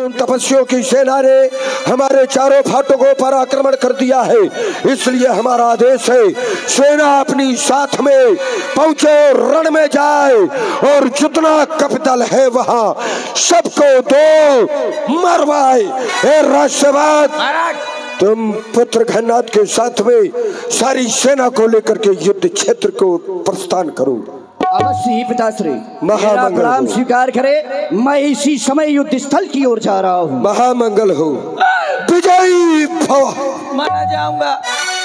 उन तपस्वियों की सेना ने हमारे चारों फाटकों पर आक्रमण कर दिया है, इसलिए हमारा आदेश है सेना अपनी साथ में पहुंचे, रण में जाए और जितना कपितल है वहां सबको दो मरवाए। राष्ट्रवाद तुम पुत्र घननाथ के साथ में सारी सेना को लेकर के युद्ध क्षेत्र को प्रस्थान करो। अवश्य ही पिताश्री, मेरा प्रणाम स्वीकार करे। मैं इसी समय युद्ध स्थल की ओर जा रहा हूँ। महामंगल हो, विजयी भव। माना जाऊंगा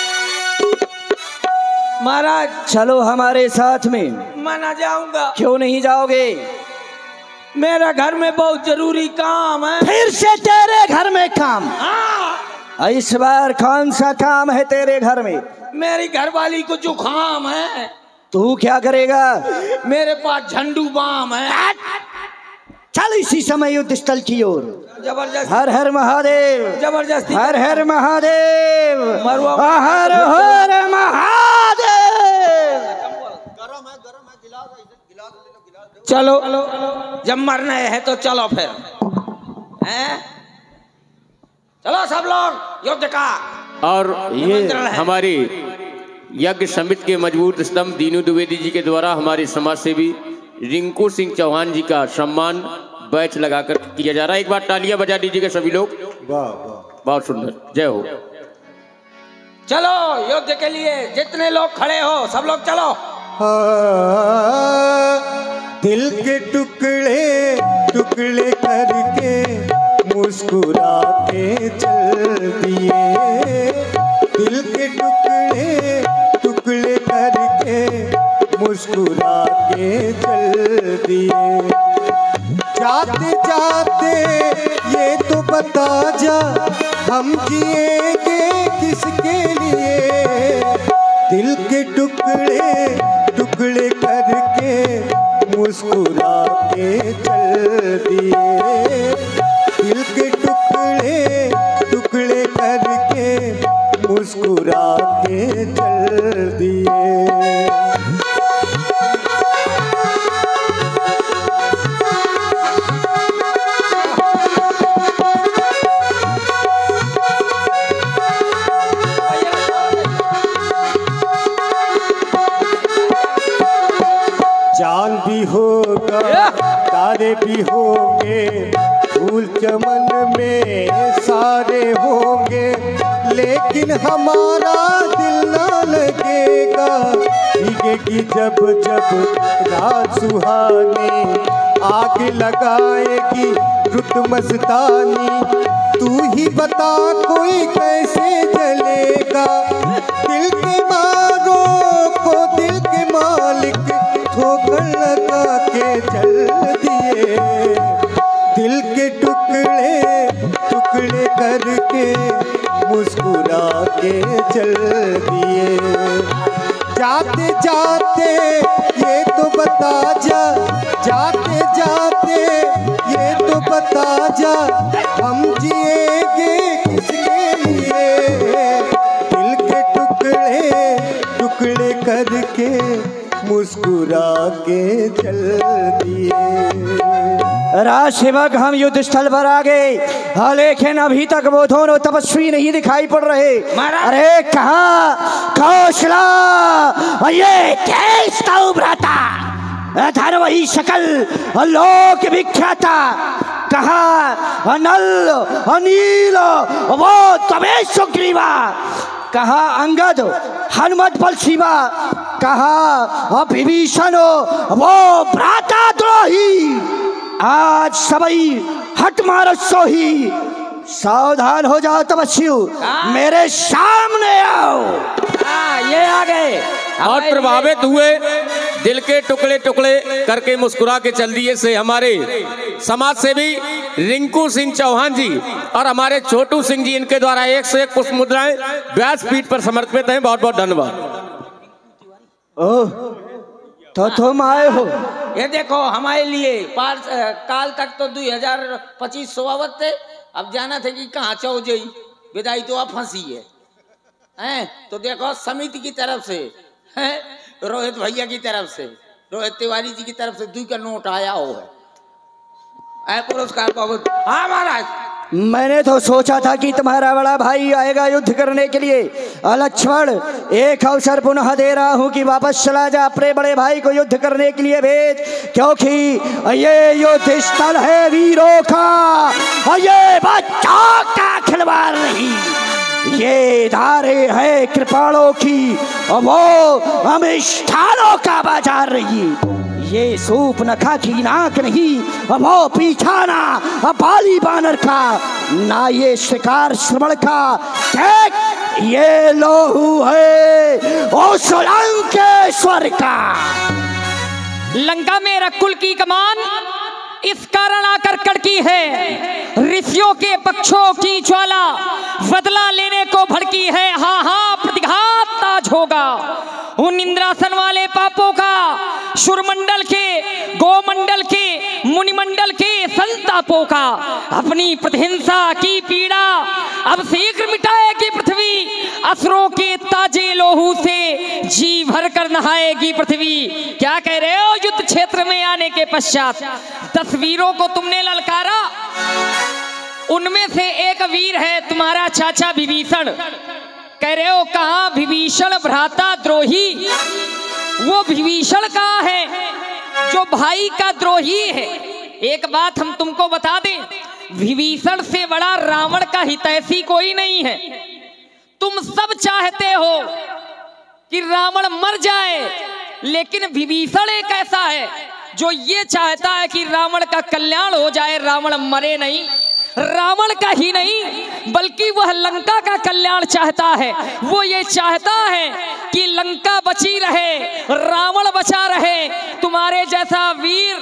महाराज। चलो हमारे साथ में। माना जाऊंगा। क्यों नहीं जाओगे? मेरा घर में बहुत जरूरी काम है। फिर से तेरे घर में काम? हाँ। इस बार कौन सा काम है तेरे घर में? मेरी घरवाली को जुकाम है। तू क्या करेगा? मेरे पास झंडू बाम है। चल इसी समय युद्ध स्थल की ओर। जबरदस्ती। हर हर महादेव। जबरदस्ती। हर हर महादेव। मरवा। हर हर महादेव। चलो जब मरना है तो चलो फिर। हैं? चलो सब लोग युद्ध का। और ये हमारी यज्ञ समिति के मजबूत स्तंभ दीनू द्विवेदी जी के द्वारा हमारे समाज सेवी रिंकू सिंह चौहान जी का सम्मान बैच लगाकर किया जा रहा है। एक बार तालियां बजा दीजिएगा सभी लोग। वाह वाह, बहुत सुंदर, जय हो। चलो युद्ध के लिए जितने लोग खड़े हो सब लोग चलो। दिल के टुकड़े टुकड़े करके मुस्कुरा के चल दिए। दिल के टुकड़े टुकड़े करके मुस्कुरा के चल दिए। जाते जाते ये तो बता जा हम जिएंगे किसके लिए। दिल के टुकड़े टुकड़े करके मुस्कुरा के चल दिए। दिल के टुकड़े टुकड़े करके मुस्कुरा के चल दिए। चांद भी होगा, तारे भी होंगे, फूल चमन में सारे होंगे, लेकिन हमारा दिल ना लगेगा। भीगेगी जब जब रात सुहानी, आग लगाएगी रुत मस्तानी। तू ही बता कोई कैसे जलेगा। दिल के मारो को दिल के मालिक ठोकर लगा के चल दिए। दिल के टुकड़े टुकड़े करके मुस्कुरा के चल दिए। जाते जाते ये तो बता जा, जाते जाते ये तो बता जा हम जिएंगे किसके लिए। दिल के टुकड़े टुकड़े करके मुस्कुरा के चल दिए। राजसेवक हम युद्ध स्थल पर आ गए, लेकिन अभी तक वो दोनों तपस्वी नहीं दिखाई पड़ रहे। अरे कहाँ कौशला ये तेज का उभराता धर वही शकल लोक विख्याता। कहाँ अनल अनील वो तबे सुग्रीवा। कहाँ अंगद हनुमत बल शिवा। कहाँ विभीषण वो भ्राता द्रोही। आज सबई हट मारो सोही। सावधान हो जाओ तपस्वी, मेरे सामने आओ। ये आ गए और प्रभावित हुए दिल के टुकड़े टुकड़े करके मुस्कुरा के चल दिए से हमारे समाज सेवी रिंकू सिंह चौहान जी और हमारे छोटू सिंह जी, इनके द्वारा 1 से 1 पुष्प मुद्राएं व्यासपीठ पर समर्पित हैं। बहुत बहुत धन्यवाद। ओह तो तुम आए हो। ये देखो हमारे लिए काल तक तो 2025 सोवावत थे। अब जाना था कि कहाँ चौ जई विदाई तो अब फंसी है। तो देखो समिति की तरफ से है, रोहित भैया की तरफ से, रोहित तिवारी जी की तरफ से 2 का नोट आया हो पुरस्कार बहुत। हाँ महाराज, मैंने तो सोचा था कि तुम्हारा बड़ा भाई आएगा युद्ध करने के लिए। लक्ष्मण, एक अवसर पुनः दे रहा हूं कि वापस चला जा, अपने बड़े भाई को युद्ध करने के लिए भेज, क्योंकि ये युद्ध स्थल है वीरों का और ये बच्चों का खिलवाड़ नहीं, ये धारे है कृपाणों की और वो अमिष्ठानों का बाजार नहीं। ये सूप नखा की नाक नहीं, वो पीछाना बाली बानर का, ना ये शिकार श्रवण का, ये लोहू है उस लंकेश्वर का। लंका में रकुल की कमान इस कारण आकर कड़की है, ऋषियों के पक्षों की ज्वाला बदला लेने को भड़की है। हाँ हाँ, प्रतिघात ताज होगा उन इंद्रासन वाले पापों का, शुरमंडल के, गोमंडल के, मुनिमंडल के संतापों का। अपनी प्रतिहिंसा की पीड़ा अब शीघ्र मिटाएगी पृथ्वी, असुरों के ताजे लोहू से जी भर कर नहाएगी पृथ्वी। क्या कह रहे हो? युद्ध क्षेत्र में आने के पश्चात 10 वीरों को तुमने ललकारा, उनमें से एक वीर है तुम्हारा चाचा विभीषण। कह रहे हो कहाँ विभीषण भ्राता द्रोही? वो विभीषण कहाँ है जो भाई का द्रोही है? एक बात हम तुमको बता दें, विभीषण से बड़ा रावण का हितैषी कोई नहीं है। तुम सब चाहते हो कि रावण मर जाए, लेकिन विभीषण एक ऐसा है जो ये चाहता है कि रावण का कल्याण हो जाए, रावण मरे नहीं। रावण का ही नहीं बल्कि वह लंका का कल्याण चाहता है। वो ये चाहता है कि लंका बची रहे, रावण बचा रहे, तुम्हारे जैसा वीर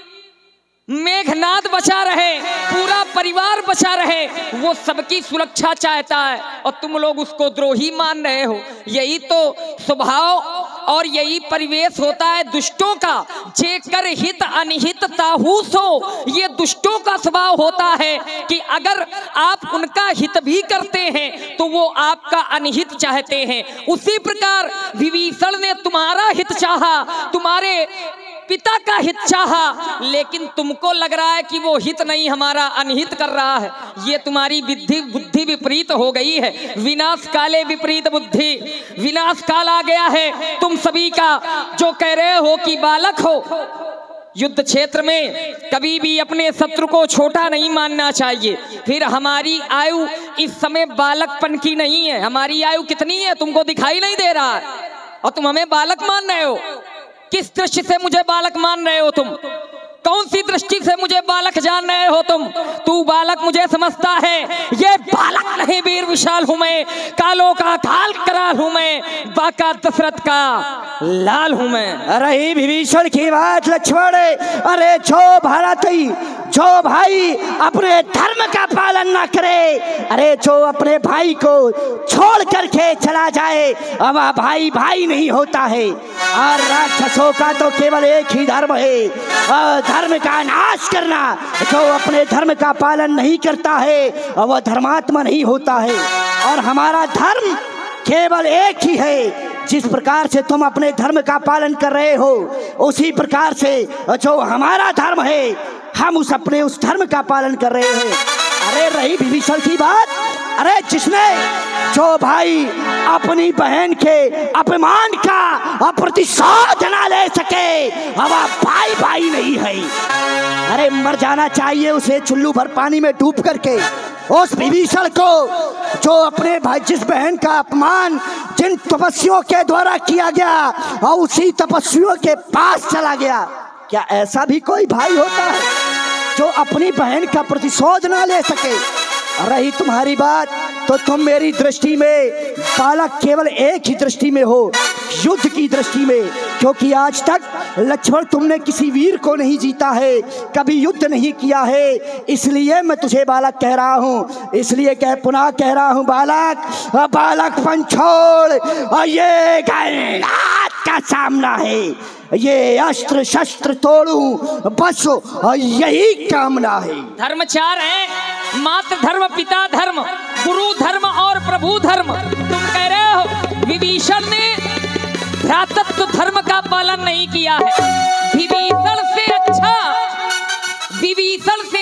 मेघनाद बचा रहे, पूरा परिवार बचा रहे। वो सबकी सुरक्षा चाहता है और तुम लोग उसको द्रोही मान रहे हो। यही तो स्वभाव और यही परिवेश होता है दुष्टों का। जेकर हित अनिहित ताहू सो, ये दुष्टों का स्वभाव होता है कि अगर आप उनका हित भी करते हैं तो वो आपका अनिहित चाहते हैं। उसी प्रकार विभीषण ने तुम्हारा हित चाहा, तुम्हारे पिता का हित चाहा, लेकिन तुमको लग रहा है कि वो हित नहीं हमारा अनहित कर रहा है। ये तुम्हारी बुद्धि विपरीत हो गई है। विनाश काले विपरीत बुद्धि, विनाश काल आ गया है तुम सभी का। जो कह रहे हो कि बालक हो, युद्ध क्षेत्र में कभी भी अपने शत्रु को छोटा नहीं मानना चाहिए। फिर हमारी आयु इस समय बालकपन की नहीं है। हमारी आयु कितनी है तुमको दिखाई नहीं दे रहा है और तुम हमें बालक मान रहे हो। किस दृष्टि से मुझे बालक मान रहे हो तुम? कौन सी दृष्टि से मुझे बालक जान रहे हो तुम? तू बालक मुझे समझता है, ये बालक नहीं वीर विशाल हूं मैं, कालों का काल कराल हूं मैं, बाका दशरथ का लाल हूं मैं। अरे विभीषण की बात लक्ष्मण, अरे जो भाई अपने धर्म का पालन ना करे, अरे जो अपने भाई को छोड़ करके चला जाए, अब भाई भाई नहीं होता है। और राक्षसों का तो केवल एक ही धर्म है, धर्म का नाश करना। जो अपने धर्म का पालन नहीं करता है वह धर्मात्मा नहीं होता है। और हमारा धर्म केवल एक ही है। जिस प्रकार से तुम अपने धर्म का पालन कर रहे हो, उसी प्रकार से जो हमारा धर्म है, हम उस धर्म का पालन कर रहे हैं। अरे रही विभीषण की बात, अरे जिसने जो भाई अपनी बहन के अपमान का प्रतिशोध ना ले सके, अब भाई भाई नहीं है। अरे मर जाना चाहिए उसे चुल्लू भर पानी में डूब करके। उस विभीषण को जो अपने भाई, जिस बहन का अपमान जिन तपस्वियों के द्वारा किया गया और उसी तपस्वियों के पास चला गया, क्या ऐसा भी कोई भाई होता है जो अपनी बहन का प्रतिशोध ना ले सके? रही तुम्हारी बात, तो तुम मेरी दृष्टि में बालक केवल एक ही दृष्टि में हो, युद्ध की दृष्टि में। क्योंकि आज तक लक्ष्मण तुमने किसी वीर को नहीं जीता है, कभी युद्ध नहीं किया है, इसलिए मैं तुझे बालक कह रहा हूँ। इसलिए पुनः कह रहा हूँ बालक पन छोड़, और ये गलनाद का सामना है, ये अस्त्र शस्त्र तोड़ूं बस यही कामना है। धर्म 4 है, मातृ धर्म, पिता धर्म, गुरु धर्म और प्रभु धर्म। तुम कह रहे हो विभीषण ने भ्रातृत्व धर्म का पालन नहीं किया है। विभीषण से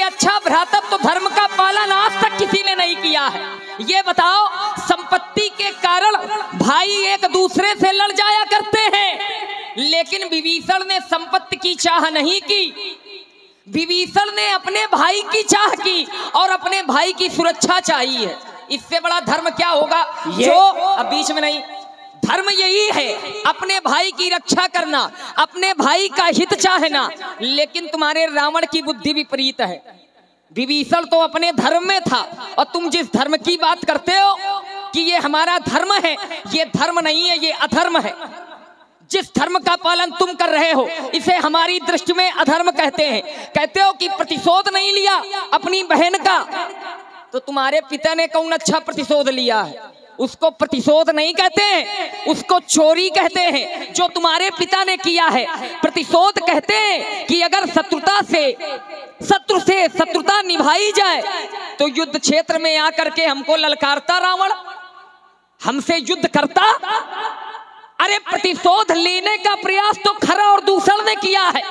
भ्रातृत्व धर्म का पालन आज तक किसी ने नहीं किया है। ये बताओ, संपत्ति के कारण भाई एक दूसरे से लड़ जाया करते हैं, लेकिन विभीषण ने संपत्ति की चाह नहीं की। विभीषण ने अपने भाई की चाह की और अपने भाई की सुरक्षा चाहिए है। इससे बड़ा धर्म क्या होगा? जो अब बीच में नहीं, धर्म यही है अपने भाई की रक्षा करना, अपने भाई का हित चाहना। लेकिन तुम्हारे रावण की बुद्धि विपरीत है। विभीषण तो अपने धर्म में था और तुम जिस धर्म की बात करते हो कि ये हमारा धर्म है, ये धर्म नहीं है, ये अधर्म है। जिस धर्म का पालन तुम कर रहे हो इसे हमारी दृष्टि में अधर्म कहते हैं। कहते हो कि प्रतिशोध नहीं लिया अपनी बहन का, तो तुम्हारे पिता ने कौन अच्छा प्रतिशोध लिया है? उसको प्रतिशोध नहीं कहते हैं, उसको चोरी कहते हैं जो तुम्हारे पिता ने किया है। प्रतिशोध कहते हैं कि अगर शत्रु से शत्रुता निभाई जाए तो युद्ध क्षेत्र में आकर के हमको ललकारता रावण, हमसे युद्ध करता। अरे प्रतिशोध लेने का प्रयास तो खरा और दूसर ने किया है।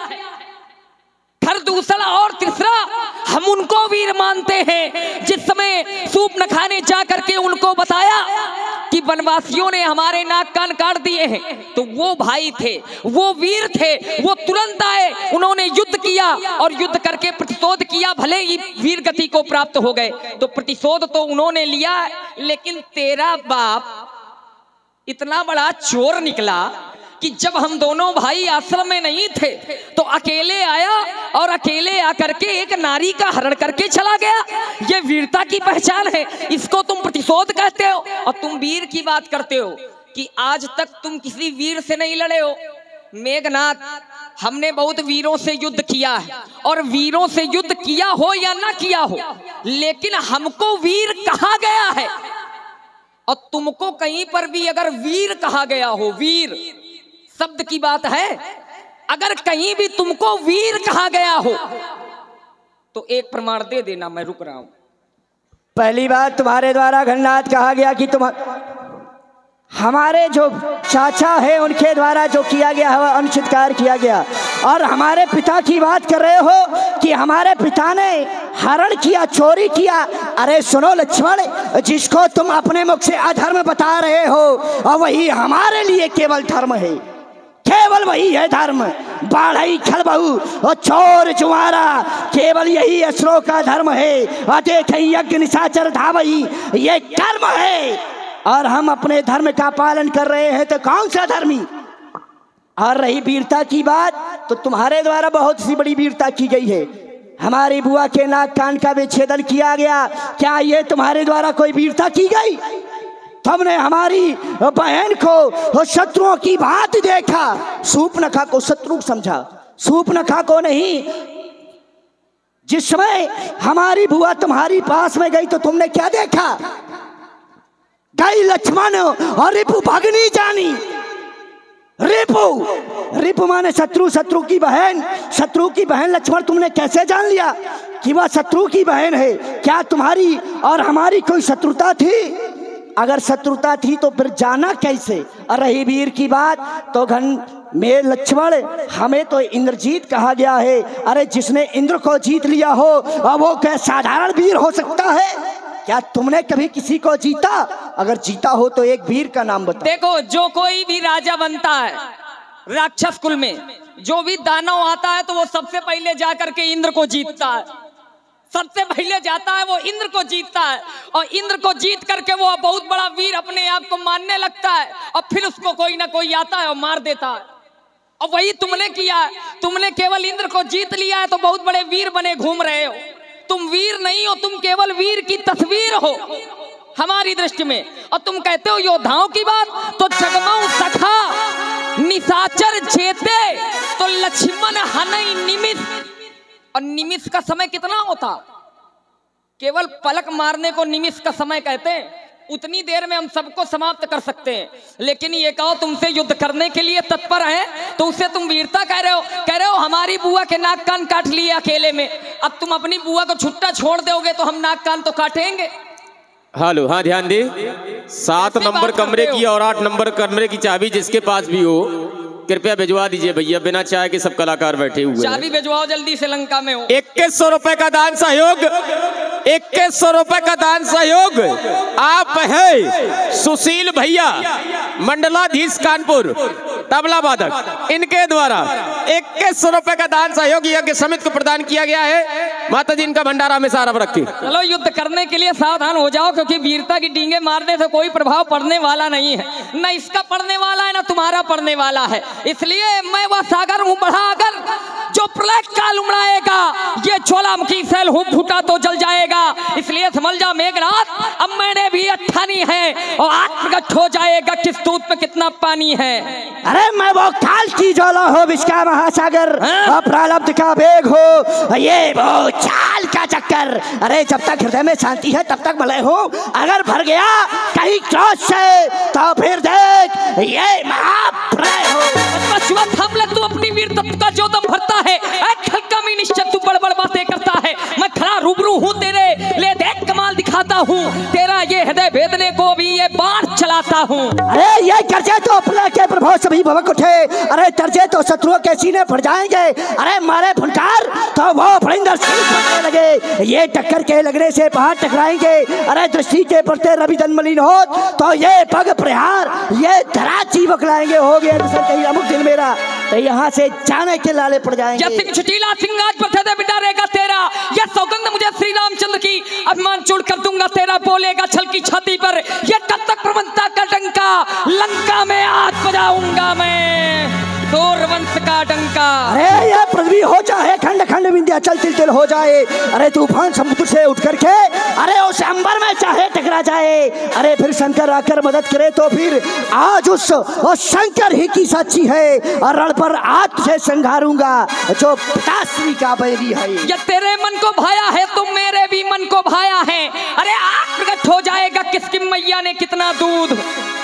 खर दूसरा और तीसरा हम उनको वीर मानते हैं। जिस समय शूर्पणखा ने जाकर के उनको बताया कि वनवासियों ने हमारे नाक कान काट दिए हैं, तो वो भाई थे, वो वीर थे, वो तुरंत आए, उन्होंने युद्ध किया और युद्ध करके प्रतिशोध किया। भले ही वीर गति को प्राप्त हो गए, तो प्रतिशोध तो उन्होंने लिया। लेकिन तेरा बाप इतना बड़ा चोर निकला कि जब हम दोनों भाई आश्रम में नहीं थे तो अकेले आया और अकेले आकर के एक नारी का हरण करके चला गया। ये वीरता की पहचान है, इसको तुम प्रतिशोध कहते हो। और तुम वीर की बात करते हो कि आज तक तुम किसी वीर से नहीं लड़े हो। मेघनाथ, हमने बहुत वीरों से युद्ध किया है और वीरों से युद्ध किया हो या ना किया हो, लेकिन हमको वीर कहा गया है। और तुमको कहीं पर भी अगर वीर कहा गया हो, वीर शब्द की बात है, अगर कहीं भी तुमको वीर कहा गया हो तो एक प्रमाण दे देना, मैं रुक रहा हूं। पहली बात, तुम्हारे द्वारा घननाथ कहा गया कि तुम हमारे जो चाचा है उनके द्वारा जो किया गया है अनुचित कार्य किया गया। और हमारे पिता की बात कर रहे हो कि हमारे पिता ने हरण किया, चोरी किया। अरे सुनो लक्ष्मण, जिसको तुम अपने मुख से अधर्म बता रहे हो और वही हमारे लिए केवल धर्म है, केवल वही है धर्म। बाढ़ई खलबहू और चोर जुआरा, केवल यही असुरों का धर्म है। और देखे यज्ञ निशाचर धावई, ये कर्म है। और हम अपने धर्म का पालन कर रहे हैं, तो कौन सा धर्मी? और रही वीरता की बात, तो तुम्हारे द्वारा बहुत सी बड़ी वीरता की गई है। हमारी बुआ के नाक कान का विच्छेदन किया गया, क्या ये तुम्हारे द्वारा कोई वीरता की गई? तुमने हमारी बहन को शत्रुओं की बात देखा, शूर्पणखा को शत्रु समझा, शूर्पणखा को नहीं। जिस समय हमारी बुआ तुम्हारी पास में गई तो तुमने क्या देखा? गई लक्ष्मण और रिपु भगनी जानी। रिपु माने शत्रु, शत्रु की बहन। शत्रु की बहन लक्ष्मण तुमने कैसे जान लिया कि वह शत्रु की बहन है? क्या तुम्हारी और हमारी कोई शत्रुता थी? अगर शत्रुता थी तो फिर जाना कैसे? और रही वीर की बात, तो घन में लक्ष्मण, हमें तो इंद्रजीत कहा गया है। अरे जिसने इंद्र को जीत लिया हो और वो क्या साधारण वीर हो सकता है? क्या तुमने कभी किसी को जीता? अगर जीता हो तो एक वीर का नाम बताओ। देखो, जो कोई भी राजा बनता है राक्षस कुल में, जो भी दानव आता है तो वो सबसे पहले जाकर के इंद्र को जीतता है। सबसे पहले जाता है वो इंद्र को जीतता है और इंद्र को जीत करके वो बहुत बड़ा वीर अपने आप को मानने लगता है और फिर उसको कोई ना कोई आता है और मार देता है। और वही तुमने किया है। तुमने केवल इंद्र को जीत लिया है तो बहुत बड़े वीर बने घूम रहे हो। तुम वीर नहीं हो, तुम केवल वीर की तस्वीर हो हमारी दृष्टि में। और तुम कहते हो योद्धाओं की बात, तो जगमाऊ सखा निशाचर जेते तो लक्ष्मण हनई निमिष। और निमिष का समय कितना होता? केवल पलक मारने को निमिष का समय कहते हैं। उतनी देर में हम सबको समाप्त कर सकते हैं। लेकिन ये कहो तुमसे युद्ध करने के लिए तत्पर है तो उसे तुम वीरता कह रहे हो। हमारी बुआ के नाक कान काट लिए अकेले में, अब तुम अपनी बुआ को छुट्टा छोड़ दोगे तो हम नाक कान तो काटेंगे। हेलो, हाँ ध्यान दे। 7 नंबर कमरे की और 8 नंबर कमरे की चाबी जिसके पास भी हो कृपया भिजवा दीजिए भैया, बिना चाय के सब कलाकार बैठे हुए हैं। चाबी भिजवाओ जल्दी से, लंका में हो। 2100 रुपए का दान सहयोग, 2100 रुपए का दान सहयोग आप है सुशील भैया मंडलाधीश कानपुर तबला वादक, इनके द्वारा 2100 रुपए का दान सहयोग यज्ञ समिति को प्रदान किया गया है। माता जी इनका भंडारा में सारा रखे। चलो युद्ध करने के लिए सावधान हो जाओ, क्योंकि वीरता की डींगे मारने से कोई प्रभाव पड़ने वाला नहीं है, न इसका पड़ने वाला है न तुम्हारा पड़ने वाला है। इसलिए मैं वह सागर हूँ बढ़ा अगर जो प्रलय काल उमड़ाएगा, ये ज्वालामुखी सैल हूँ फूटा तो जल जाएगा। इसलिए समझ जा मेघनाथ, अब मैंने भी अठानी है और आज प्रकट हो जाएगा किस दूध में कितना पानी है। अरे मैं वो काल की ज्वाला हो, विश्व महासागर, प्रारब्ध का वेग हो, ये वो चाल का चक्कर। अरे जब तक हृदय में शांति है तब तक भले हो, अगर भर गया कहीं क्रोध से तो फिर देख ये महाप्रलय हो। तू अपनी वीर तत्व का जो दम भरता है, खलकामी निश्चय तू बड़-बड़ बातें करता है। मैं खड़ा रूबरू हूँ तेरे, ले देख कमाल दिखाता हूँ, तेरा ये हृदय भेदने को भी ये बाण चलाता हूँ। अरे ये गर्जे तो अपने के प्रभाव सभी भवक उठे, अरे तरजे तो शत्रुओं के सीने फट जाएंगे। अरे मारे फुनकार तो वो फरिंदर सिंह फटने लगे, ये टक्कर के लगने से पहाड़ टकराएंगे। अरे दृष्टि के पड़ते रवि मलिन हो तो ये पग प्रहार ये धरा जीवक लाएंगे। हो गया कहीं अमुक दिन मेरा तो यहाँ से जाने के लाले पड़ जाएंगे। ये सिंह छुटीला सिंह आज पर थे बिटा रहेगा तेरा, ये सौगंध मुझे श्री रामचंद्र की, अभिमान चूड़ कर दूंगा तेरा। बोलेगा छल की छाती पर, ये कब तक प्रबंधता का डंका, लंका में आज बजाऊंगा मैं सूर्यवंश का डंका। अरे ये पृथ्वी हो चाहे खंड खंड विंध्याचल तिल तिल हो जाए, अरे तूफान समुद्र से उठ करके अरे उस अंबर में चाहे टकरा जाए, अरे फिर शंकर आकर मदद करे तो फिर आज उस शंकर ही की साक्षी है, और रण पर आज तुझे संघारूंगा जो पिताश्री का बैरी है। ये तेरे मन को भाया है तो मेरे भी मन को भाया है। अरे आज प्रकट हो जाएगा किसकी मैया ने कितना दूध।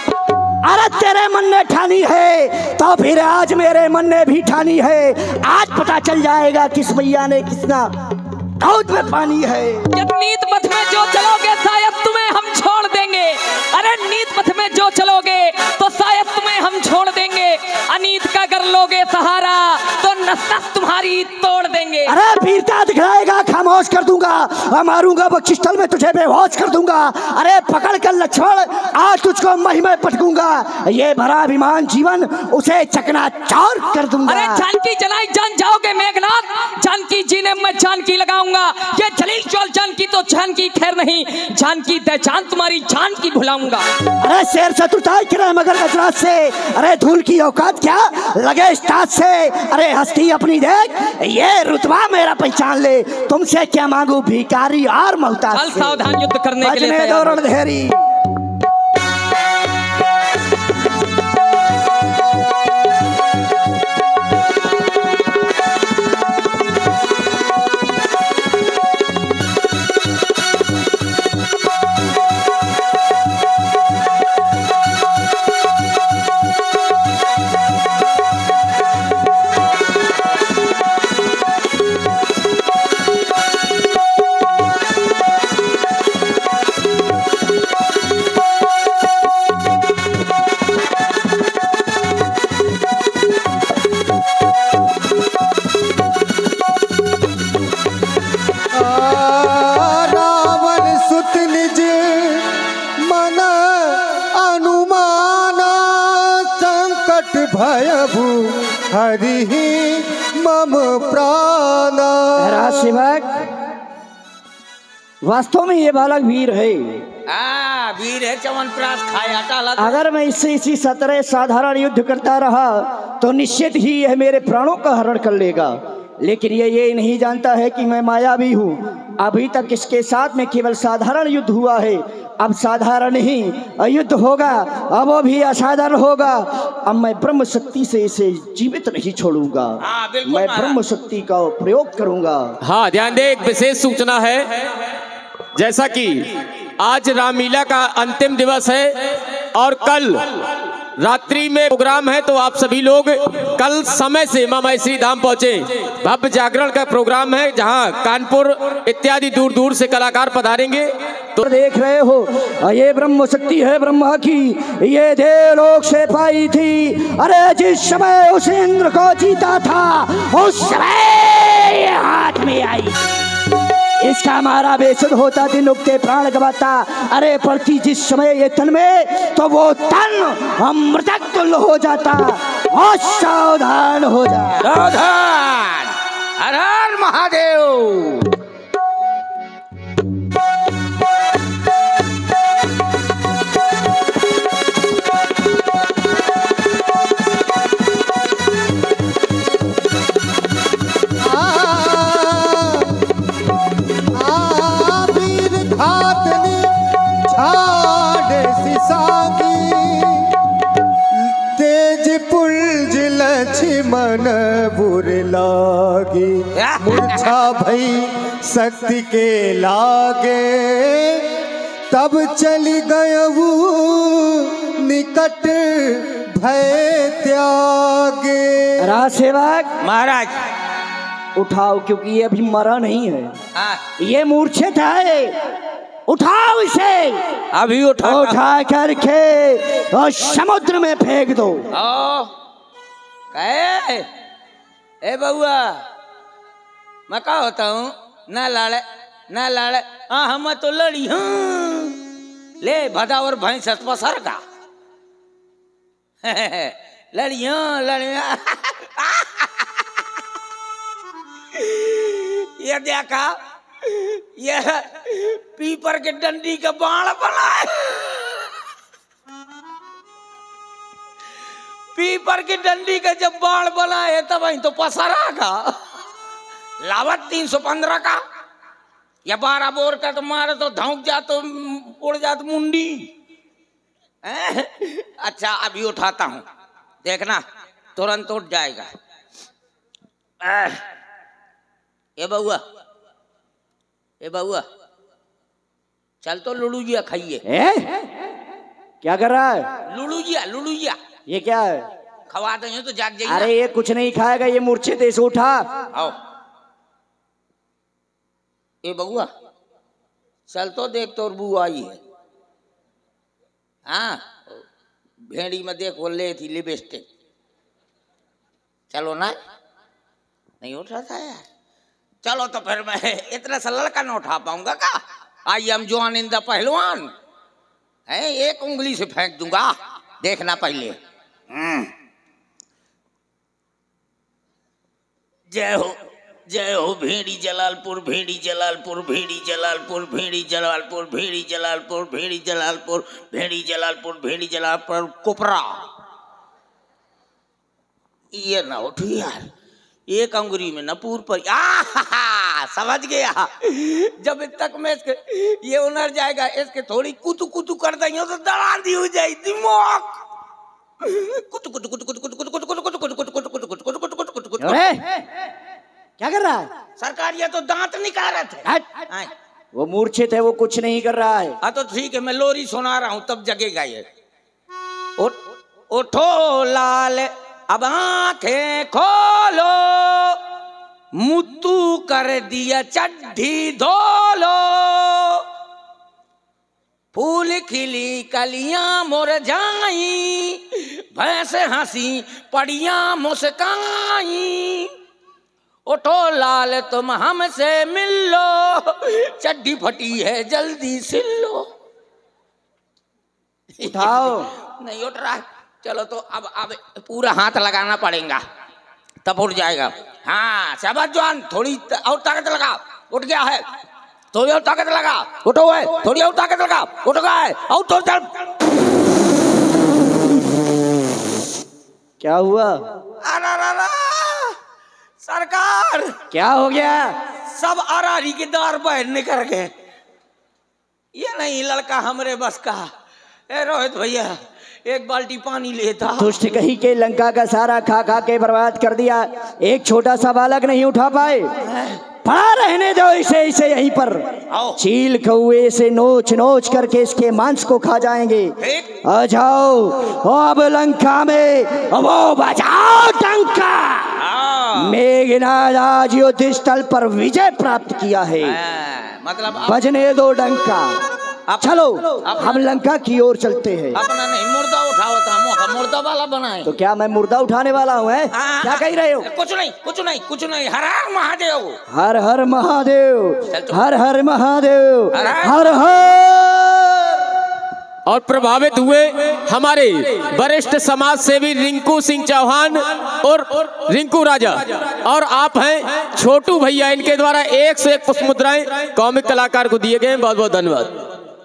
अरे तेरे मन ने ठानी है तो फिर आज मेरे मन ने भी ठानी है, आज पता चल जाएगा किस मैया ने कितना दूध में पानी है। नीत पथ में जो चलोगे शायद तुम्हें हम छोड़ देंगे, अरे नीत पथ में जो चलोगे तो शायद तुम्हें हम छोड़ देंगे, अनीत का कर लोगे सहारा तो नस नस तुम्हारी तोड़ देंगे। अरे वीरता दिखलाएगा खामोश कर दूंगा, मारूंगा बख्शिस्थल में तुझे बेहोश कर दूंगा। अरे पकड़ कर लक्ष्मण आज तुझको मही में पटकूंगा, ये भरा अभिमान जीवन उसे चकनाचूर कर दूंगा। अरे जानकी जलाई जान जाओगे मेघनाथ, जानकी जी ने मैं जानकी लगाऊंगा। ये जलील ज्वाल जानकी तो जानकी खैर नहीं, जानकी दे जान तुम्हारी जान की भुलाऊंगा। अरे शेर शत्रुता किरा मगर गजरात से, अरे धूल की औकात क्या लगे इस ताज से। अरे हस्ती अपनी देख ये रुतबा मेरा पहचान ले, तुमसे क्या मांगू भिखारी और मोहताज से। सावधान युद्ध करने के लिए तैयार रणधेरी। हरि मम प्राणा। वास्तव में ये बालक वीर है, वीर है, च्यवनप्राश खाया टाला। अगर मैं इससे इसी सतरे साधारण युद्ध करता रहा तो निश्चित ही यह मेरे प्राणों का हरण कर लेगा, लेकिन ये नहीं जानता है कि मैं मायावी हूँ। अभी तक इसके साथ में केवल साधारण युद्ध हुआ है, अब साधारण ही युद्ध होगा, अब वो भी असाधारण होगा। अब मैं ब्रह्म शक्ति से इसे जीवित नहीं छोड़ूंगा, मैं ब्रह्म शक्ति का प्रयोग करूंगा। हाँ ध्यान दे, एक विशेष सूचना है, जैसा कि आज रामलीला का अंतिम दिवस है और कल रात्रि में प्रोग्राम है, तो आप सभी लोग कल समय से माँ महेश्वरी धाम पहुंचे। भव्य जागरण का प्रोग्राम है, जहां कानपुर इत्यादि दूर दूर से कलाकार पधारेंगे। तो देख रहे हो ये ब्रह्म शक्ति है ब्रह्मा की, ये देवलोक से पाई थी। अरे जिस समय उस इंद्र को जीता था उस समय ये हाथ में आई, इसका मारा बेसुध होता दिन उगते प्राण गवाता। अरे पड़ती जिस समय ये तन में तो वो तन अमृतक तुल्य हो जाता। और सावधान हो जा, सावधान। हर हर महादेव। मन बुर लागे मूर्छा भई शक्ति के लागे, तब चली गयऊ निकट भय त्यागे। राज सेवक महाराज उठाओ, क्योंकि ये अभी मरा नहीं है, हाँ। ये मूर्छित है। उठाओ इसे, अभी उठा करके और समुद्र में फेंक दो। कहे ए बउआ, मैं क्या होता हूँ? ना लाड़े ना लाड़े, हाँ हम तो लड़ी हूँ। ले भदा और भैंस पसर का लड़ियों लड़ियों। ये देखा, ये पीपर के डंडी का बाण बना है। पीपर की डंडी का जब बाण बना है तब वही तो पसरा का लावत 315 का या 12 बोर का तो मारे तो धौंक जा तो उड़ जात मुंडी। अच्छा अभी उठाता हूं, देखना तुरंत उठ जाएगा। ए बउआ, ए बउआ, चल तो लुलुजिया खाइए। क्या कर रहा है? लुलुजिया, लुलुजिया। ये क्या है? खवा देंगे तो जाग जाइए। अरे ये कुछ नहीं खाएगा, ये मूर्छित है, इसे उठा। आओ ए बउआ, चल तो देख तो बू आई है। हाँ भेड़ी में देख वो ले थी लिपस्टिक। चलो ना, नहीं उठ रहा था यार। चलो तो फिर मैं इतना सा लड़का न उठा पाऊंगा का? I am John in the पहलवान है, एक उंगली से फेंक दूंगा, देखना पहले। जय हो, जय हो भेड़ी जलालपुर, भेड़ी जलालपुर, भेड़ी जलालपुर, भेड़ी जलालपुर, भेड़ी जलालपुर, भेड़ी जलालपुर, भेड़ी जलालपुर, भेड़ी जलालपुर कोपरा। ये ना उठी यार, एक अंगुरी में नपूर पर। समझ गया, जब तक मैं इसके ये उनर जाएगा, इसके थोड़ी कुतु कुतु कर देंगे तो दरादी हो जाए दिमाग। कुतु कुतु कुतु कुतु कुतु कुतु कुतु कुतु कुतु कुतु कुतु कुतु कुतु कुतु कुतु कुतु कुतु कुतु। क्या कर रहा है? सरकार ये तो दांत निकाल रहे थे। वो मूर्छित है, वो कुछ नहीं कर रहा है। हाँ तो ठीक है, मैं लोरी सुना रहा हूँ तब जगेगा ये। उठो लाल अब आंखें खोलो, मुत्तू कर दिया चड्ढी धोलो, फूल खिली कलियां मुरझाई, भैंस हंसी पड़ियां मुस्काई। उठो लाल तुम हमसे मिल लो, चड्ढी फटी है जल्दी सिल लो। उठाओ। नहीं उठ रहा, चलो तो अब पूरा हाथ लगाना पड़ेगा तब उठ जाएगा। हाँ शाबाश जवान, थोड़ी और ताकत लगा। उठ गया है, थोड़ी और ताकत लगा। उठो है, थोड़ी और ताकत लगा। उठ गया है, और थोड़ी चल। क्या हुआ? अरे सरकार, क्या हो गया? सब अरारी के दार बाहर निकल गए। ये नहीं लड़का हमरे बस का। ए रोहित भैया, एक बाल्टी पानी लेता। दुष्ट कहीं के लंका का सारा खा खा के बर्बाद कर दिया, एक छोटा सा बालक नहीं उठा पाए। पड़ा रहने दो इसे, इसे यहीं पर चील कौए से नोच नोच करके इसके मांस को खा जाएंगे। आ जाओ अब लंका में वो बजाओ डंका। मेघनाद आज युद्ध स्थल पर विजय प्राप्त किया है, मतलब बजने दो डंका। चलो हम लंका की ओर चलते हैं। अपना नहीं मुर्दा उठाओ था, मोका मुर्दा वाला बनाए। तो क्या मैं मुर्दा उठाने वाला हूँ? क्या कह रहे हो? कुछ नहीं कुछ नहीं कुछ नहीं। हर हर महादेव, हर हर महादेव, चल हर हर महादेव, हर हर। और प्रभावित हुए हमारे वरिष्ठ समाज सेवी रिंकू सिंह चौहान और रिंकू राजा, और आप हैं छोटू भैया। इनके द्वारा 1 से 1 पुष्प मुद्राएं कॉमिक कलाकार को दिए गए हैं। बहुत बहुत धन्यवाद।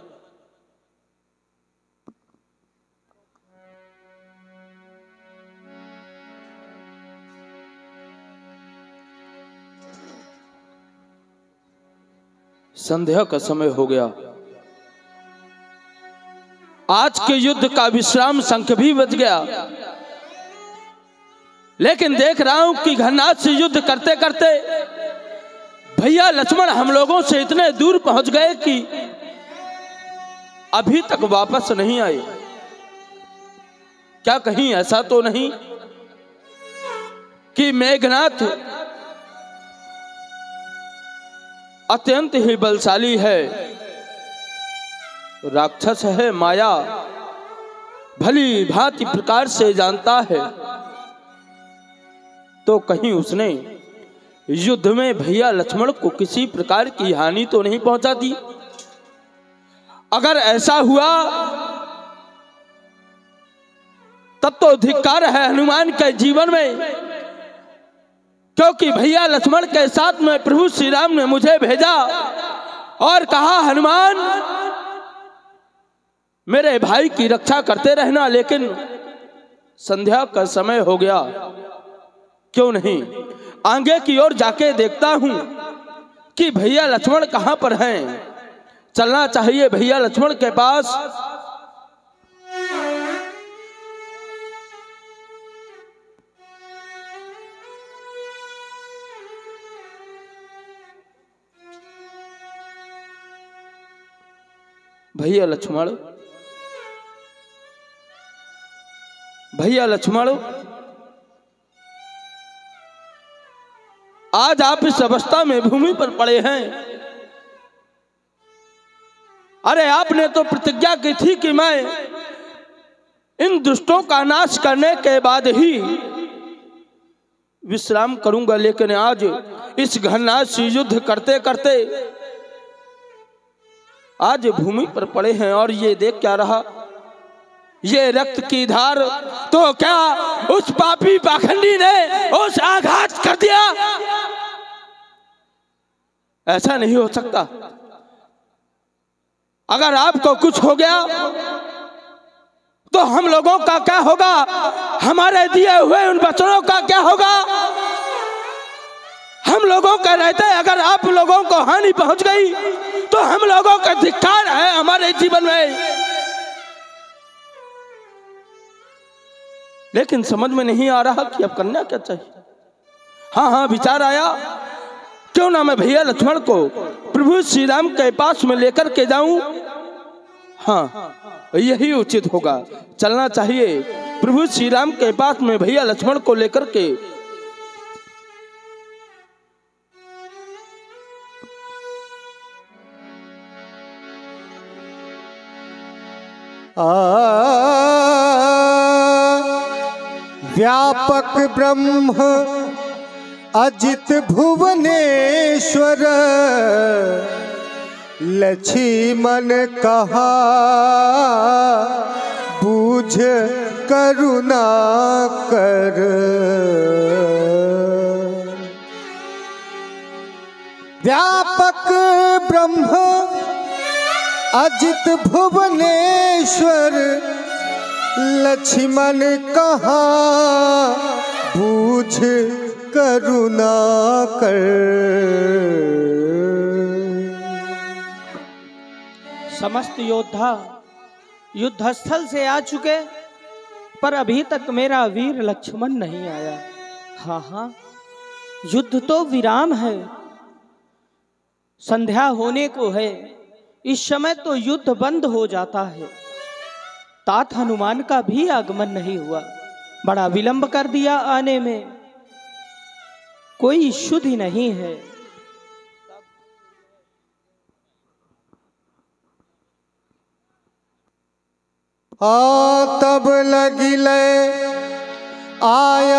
संध्या का समय हो गया। आज के युद्ध का विश्राम शंख भी बज गया, लेकिन देख रहा हूं कि घनाथ से युद्ध करते करते भैया लक्ष्मण हम लोगों से इतने दूर पहुंच गए कि अभी तक वापस नहीं आए। क्या कहीं ऐसा तो नहीं कि मेघनाथ अत्यंत ही बलशाली है, राक्षस है, माया भली भांति प्रकार से जानता है, तो कहीं उसने युद्ध में भैया लक्ष्मण को किसी प्रकार की हानि तो नहीं पहुंचा दी? अगर ऐसा हुआ तब तो धिक्कार है हनुमान के जीवन में, क्योंकि भैया लक्ष्मण के साथ में प्रभु श्री राम ने मुझे भेजा और कहा हनुमान मेरे भाई की रक्षा करते रहना, लेकिन संध्या का समय हो गया, क्यों नहीं आगे की ओर जाके देखता हूं कि भैया लक्ष्मण कहां पर हैं। चलना चाहिए भैया लक्ष्मण के पास। भैया लक्ष्मण, भैया लक्ष्मण, आज आप इस अवस्था में भूमि पर पड़े हैं। अरे आपने तो प्रतिज्ञा की थी कि मैं इन दुष्टों का नाश करने के बाद ही विश्राम करूंगा, लेकिन आज इस घनाथ से युद्ध करते करते आज भूमि पर पड़े हैं। और ये देख क्या रहा, ये रक्त की धार, तो क्या उस पापी पाखंडी ने उस आघात कर दिया? ऐसा नहीं हो सकता। अगर आपको कुछ हो गया तो हम लोगों का क्या होगा? हमारे दिए हुए उन बच्चों का क्या होगा? हम लोगों का रहते अगर आप लोगों को हानि पहुंच गई तो हम लोगों का धिक्कार है हमारे जीवन में। लेकिन समझ में नहीं आ रहा कि अब करना क्या चाहिए। हाँ, विचार आया, क्यों ना मैं भैया लक्ष्मण को प्रभु श्री राम के पास में लेकर के जाऊं। हाँ, यही उचित होगा। चलना चाहिए प्रभु श्री राम के पास में भैया लक्ष्मण को लेकर के। व्यापक ब्रह्म अजित भुवनेश्वर, लक्ष्मण कहा बूझ करुणा कर। व्यापक ब्रह्म अजित भुवनेश्वर, लक्ष्मण कहा बूझ करुणा कर। समस्त योद्धा युद्ध स्थल से आ चुके, पर अभी तक मेरा वीर लक्ष्मण नहीं आया। हाँ, युद्ध तो विराम है, संध्या होने को है। इस समय तो युद्ध बंद हो जाता है। तात हनुमान का भी आगमन नहीं हुआ, बड़ा विलंब कर दिया आने में। कोई शुद्धि नहीं है। तब लगिले आया